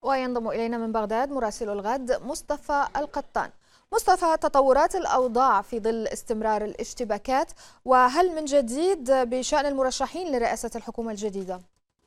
وينضم إلينا من بغداد مراسل الغد مصطفى القطان. مصطفى، تطورات الأوضاع في ظل استمرار الاشتباكات، وهل من جديد بشأن المرشحين لرئاسة الحكومة الجديدة؟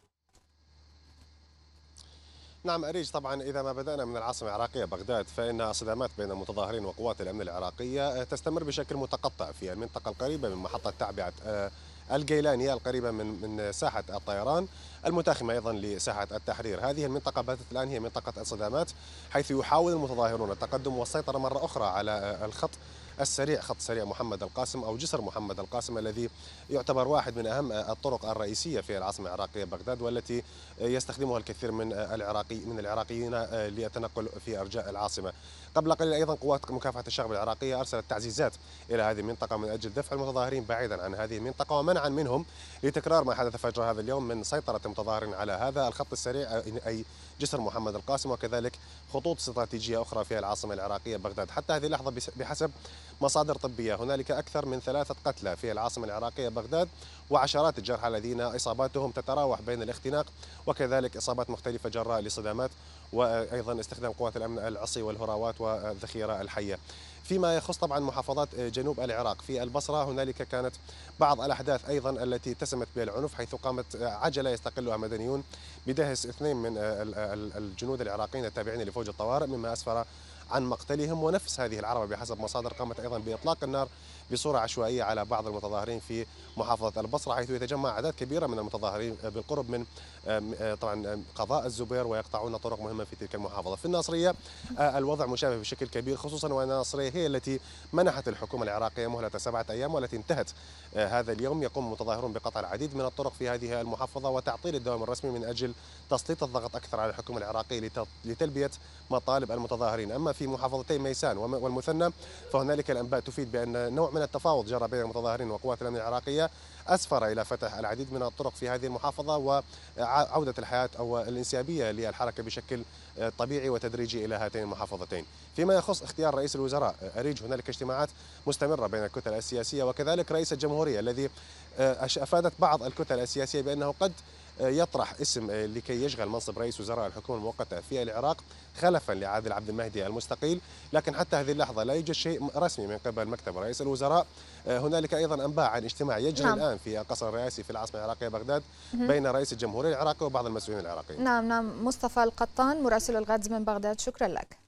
نعم أريج، طبعا إذا ما بدأنا من العاصمة العراقية بغداد فإن صدامات بين المتظاهرين وقوات الأمن العراقية تستمر بشكل متقطع في المنطقة القريبة من محطة تعبئة الجيلانية القريبة من ساحة الطيران المتاخمة أيضا لساحة التحرير. هذه المنطقة باتت الآن هي منطقة الصدامات، حيث يحاول المتظاهرون التقدم والسيطرة مرة أخرى على الخط السريع، خط سريع محمد القاسم أو جسر محمد القاسم، الذي يعتبر واحد من أهم الطرق الرئيسية في العاصمة العراقية بغداد، والتي يستخدمها الكثير من العراقيين للتنقل في أرجاء العاصمة. قبل قليل أيضا قوات مكافحة الشغب العراقية أرسلت تعزيزات إلى هذه المنطقة من أجل دفع المتظاهرين بعيدا عن هذه المنطقة ومنعا منهم لتكرار ما حدث فجر هذا اليوم من سيطرة المتظاهرين على هذا الخط السريع، أي جسر محمد القاسم، وكذلك خطوط استراتيجية أخرى في العاصمة العراقية بغداد. حتى هذه اللحظة بحسب مصادر طبية هنالك أكثر من 3 قتلى في العاصمة العراقية بغداد، وعشرات الجرحى الذين إصاباتهم تتراوح بين الاختناق وكذلك إصابات مختلفة جراء لصدامات، وأيضا استخدام قوات الأمن العصي والهراوات والذخيرة الحية. فيما يخص طبعا محافظات جنوب العراق، في البصرة هنالك كانت بعض الأحداث أيضا التي اتسمت بالعنف، حيث قامت عجلة يستقلها مدنيون بدهس 2 من الجنود العراقيين التابعين لفوج الطوارئ، مما أسفر عن مقتلهم. ونفس هذه العربة بحسب مصادر قامت أيضا بإطلاق النار بصورة عشوائية على بعض المتظاهرين في محافظة البصرة، حيث يتجمع أعداد كبيرة من المتظاهرين بالقرب من طبعا قضاء الزبير ويقطعون طرق مهمة في تلك المحافظة. في الناصرية الوضع مشابه بشكل كبير، خصوصا وأن الناصرية هي التي منحت الحكومة العراقية مهلة 7 أيام، والتي انتهت هذا اليوم. يقوم المتظاهرون بقطع العديد من الطرق في هذه المحافظة وتعطيل الدوام الرسمي من أجل تسليط الضغط أكثر على الحكومة العراقية لتلبية مطالب المتظاهرين. أما في محافظتي ميسان والمثنى فهنالك الأنباء تفيد بأن نوع من التفاوض جرى بين المتظاهرين وقوات الأمن العراقية أسفر إلى فتح العديد من الطرق في هذه المحافظة وعودة الحياة أو الانسيابية للحركة بشكل طبيعي وتدريجي إلى هاتين المحافظتين. فيما يخص اختيار رئيس الوزراء أريج، هنالك اجتماعات مستمرة بين الكتل السياسية وكذلك رئيس الجمهورية، الذي أفادت بعض الكتل السياسية بأنه قد يطرح اسم لكي يشغل منصب رئيس وزراء الحكومة المؤقتة في العراق خلفا لعادل عبد المهدي المستقيل، لكن حتى هذه اللحظة لا يوجد شيء رسمي من قبل مكتب رئيس الوزراء. هنالك أيضا أنباء عن اجتماع يجري نعم. الآن في القصر الرئاسي في العاصمة العراقية بغداد بين رئيس الجمهورية العراقي وبعض المسؤولين العراقيين. نعم، مصطفى القطان مراسل الغد من بغداد، شكرا لك.